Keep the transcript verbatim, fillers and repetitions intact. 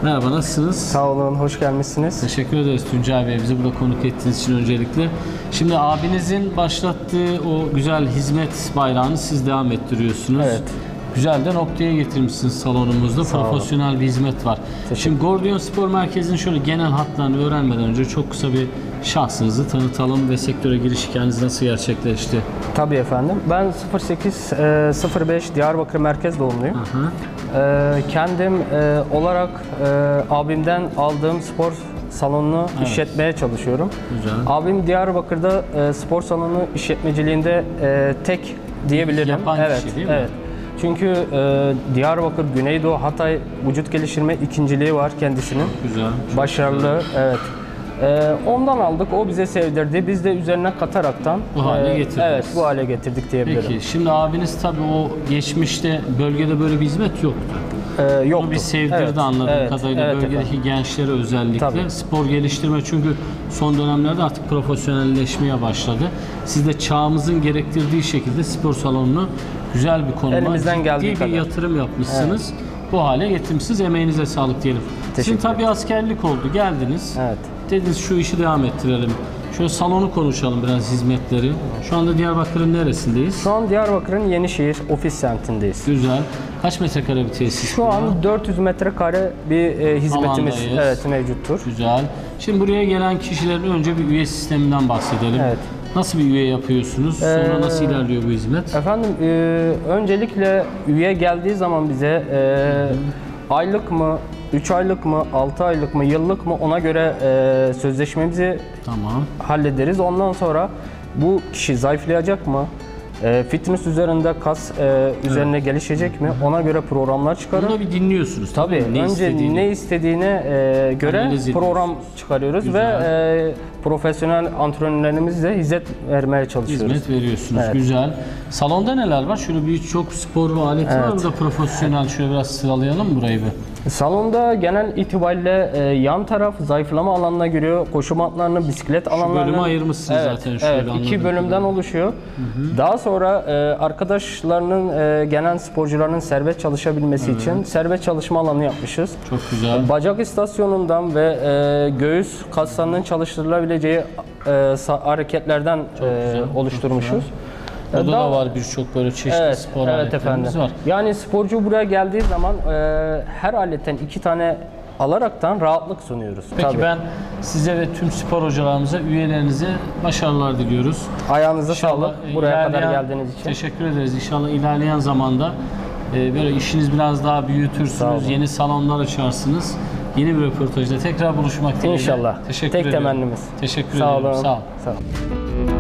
Merhaba, nasılsınız? Sağ olun, hoş gelmişsiniz. Teşekkür ederiz Tuncay Bey, bizi burada konuk ettiğiniz için öncelikle. Şimdi abinizin başlattığı o güzel hizmet bayrağını siz devam ettiriyorsunuz. Evet. Güzel de noktaya getirmişsiniz salonumuzda. Sağ Profesyonel olun. bir hizmet var. Şimdi Gordiyon Spor Merkezi'nin şöyle genel hatlarını öğrenmeden önce çok kısa bir şahsınızı tanıtalım ve sektöre giriş hikayeniz nasıl gerçekleşti? Tabii efendim. Ben sıfır sekiz sıfır beş Diyarbakır merkez doğumluyum. Hı hı. Ee, kendim e, olarak e, abimden aldığım spor salonunu Evet. işletmeye çalışıyorum. Güzel. Abim Diyarbakır'da e, spor salonu işletmeciliğinde e, tek diyebilirim. Yapan evet, kişi değil mi? evet. Çünkü e, Diyarbakır, Güneydoğu, Hatay vücut geliştirme ikinciliği var kendisinin. Güzel. Çok Başarılı, evet. Ee, ondan aldık, o bize sevdirdi. Biz de üzerine kataraktan Bu hale e, getirdiniz. Evet, bu hale getirdik diyebilirim. Peki, şimdi abiniz tabii o geçmişte bölgede böyle bir hizmet yoktu. Ee, yoktu. Bunu bir sevdirdi Evet, anladığım evet, kadarıyla evet bölgedeki efendim. gençlere özellikle. Tabii. Spor geliştirme çünkü son dönemlerde artık profesyonelleşmeye başladı. Siz de çağımızın gerektirdiği şekilde spor salonunu güzel bir konuma, Elimizden geldiği ciddi bir kadar. yatırım yapmışsınız. Bu hale getirmişsiniz. Emeğinize sağlık diyelim. Sizin Teşekkür tabii askerlik oldu. Geldiniz. Evet. Dediniz şu işi devam ettirelim. Şöyle salonu konuşalım biraz, hizmetleri. Şu anda Diyarbakır'ın neresindeyiz? Şu an Diyarbakır'ın Yenişehir ofis semtindeyiz. Güzel. Kaç metrekare bir tesis? Şu bu? an dört yüz metrekare bir e, hizmetimiz Alandayız. evet mevcuttur. Güzel. Şimdi buraya gelen kişilerin önce bir üye sisteminden bahsedelim. Evet. Nasıl bir üye yapıyorsunuz? Sonra Ee, nasıl ilerliyor bu hizmet? Efendim e, öncelikle üye geldiği zaman bize e, aylık mı, üç aylık mı, altı aylık mı, yıllık mı ona göre e, sözleşmemizi Tamam. hallederiz. Ondan sonra bu kişi zayıflayacak mı? E, fitness üzerinde, kas e, üzerine gelişecek mi? Ona göre programlar çıkarır. Bunu da bir dinliyorsunuz. Tabii. değil mi? Ne önce istediğini. ne istediğine e, göre Analiz program çıkarıyoruz Güzel. ve e, profesyonel antrenörlerimizle hizmet vermeye çalışıyoruz. Hizmet veriyorsunuz. Evet. Güzel. Salonda neler var? Şöyle birçok spor aleti var. Evet. Burada profesyonel. Şöyle biraz sıralayalım burayı bir. Salonda genel itibariyle e, yan taraf zayıflama alanına giriyor. Koşu matlarını, bisiklet alanlarını. bölümü ayırmışsınız evet, zaten şöyle Evet, iki anladığım bölümden kadarıyla. oluşuyor. Daha sonra e, arkadaşlarının, e, genel sporcuların serbest çalışabilmesi için serbest çalışma alanı yapmışız. Çok güzel. Bacak istasyonundan ve e, göğüs kaslarının çalıştırılabileceği e, sa- hareketlerden e, güzel, çok oluşturmuşuz. Burada Daha- da var birçok böyle çeşitli Evet, spor evet aletlerimiz efendim. var. Yani sporcu buraya geldiği zaman e, her aletten iki tane alaraktan rahatlık sunuyoruz. Peki Tabii. ben size ve tüm spor hocalarımıza, üyelerinize başarılar diliyoruz. Ayağınıza İnşallah sağlık buraya kadar ilerleyen- geldiğiniz için. Teşekkür ederiz. İnşallah ilerleyen zamanda e, böyle işiniz biraz daha Sağ olun. büyütürsünüz, yeni salonlar açarsınız. Yeni bir röportajda tekrar buluşmak dileğiyle. İnşallah. Teşekkür Tek ediyorum. temennimiz. Teşekkür Sağ ediyorum. olun. Sağ olun. Sağ olun.